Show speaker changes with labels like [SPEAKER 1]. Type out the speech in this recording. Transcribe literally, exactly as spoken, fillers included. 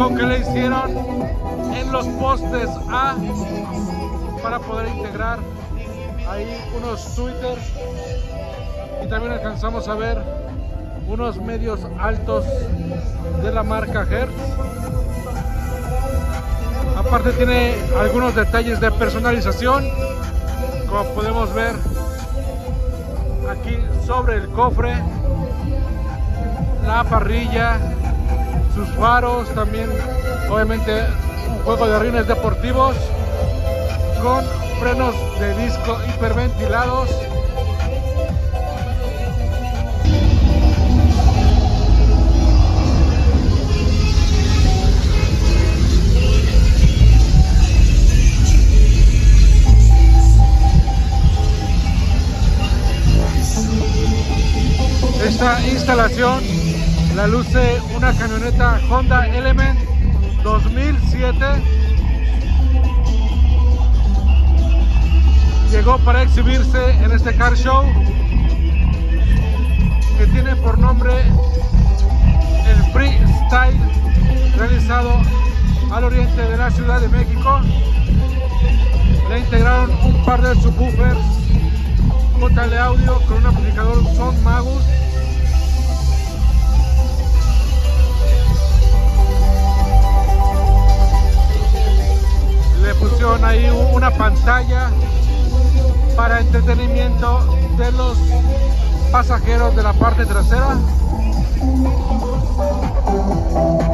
[SPEAKER 1] trabajo que le hicieron en los postes A para poder integrar ahí unos tweeters, y también alcanzamos a ver unos medios altos de la marca Hertz. Aparte tiene algunos detalles de personalización, como podemos ver aquí sobre el cofre, la parrilla, sus faros, también obviamente un juego de rines deportivos con frenos de disco hiperventilados. Esta instalación la luce una camioneta Honda Element dos mil siete. Llegó para exhibirse en este car show que tiene por nombre el Freestyle, realizado al oriente de la Ciudad de México. Le integraron un par de subwoofers J L Audio con un amplificador Sound Magus. Le pusieron ahí una pantalla para entretenimiento de los pasajeros de la parte trasera.